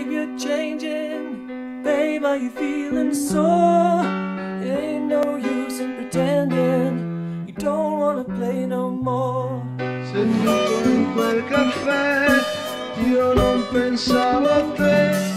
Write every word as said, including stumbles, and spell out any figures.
babe, you're changing. Babe, are you feeling sore? It ain't no use in pretending you don't wanna play no more. Seduto in quel caffè, io non pensavo a te.